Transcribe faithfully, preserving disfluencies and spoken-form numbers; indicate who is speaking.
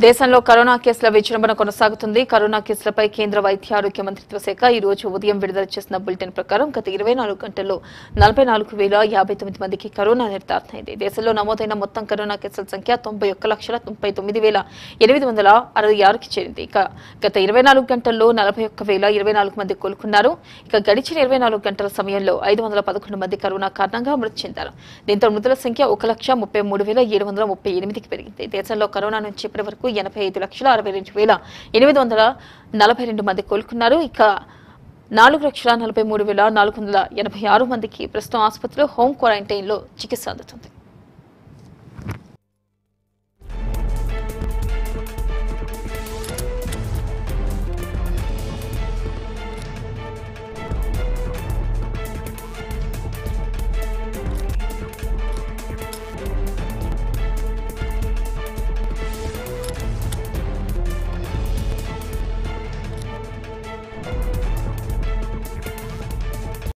Speaker 1: దేశంలో కరోనా కేసుల విజృంభణ కొనసాగుతుంది. కరోనా కేసులపై కేంద్ర వైద్య ఆరోగ్య మంత్రిత్వ శాఖ ఈ రోజు ఉదయం విడుదల చేసిన బులెటిన్ ప్రకారం గత ఇరవై నాలుగు గంటల్లో నలభై నాలుగు వేల యాభై తొమ్మిది మందికి కరోనా నిర్ధారణైంది. దేశంలో నమోదైన మొత్తం కరోనా కేసుల సంఖ్య తొంభై ఒక్క లక్షల తొంభై తొమ్మిది వేల ఎనిమిది వందల అరవై ఆరుకి చేరింది. ఇక గత ఇరవై నాలుగు గంటల్లో నలభై ఒక్క వేల ఇరవై నాలుగు మంది కోలుకున్నారు. ఇక గడిచిన ఇరవై నాలుగు గంటల సమయంలో ఐదు వందల పదకొండు మంది కరోనా కారణంగా మృతి చెందారు. దీంతో మృతుల సంఖ్య ఒక లక్ష ముప్పై మూడు వేల ఏడు వందల ముప్పై ఎనిమిదికి పెరిగింది. దేశంలో కరోనా నుంచి ఇప్పటి వరకు ఎనభై ఐదు లక్షల అరవై రెండు వేల ఎనిమిది వందల నలభై రెండు మంది కోలుకున్నారు. ఇక నాలుగు లక్షల నలభై మూడు వేల నాలుగు వందల ఎనభై ఆరు మందికి ప్రస్తుతం ఆసుపత్రిలో హోం క్వారంటైన్ లో చికిత్స అందుతుంది.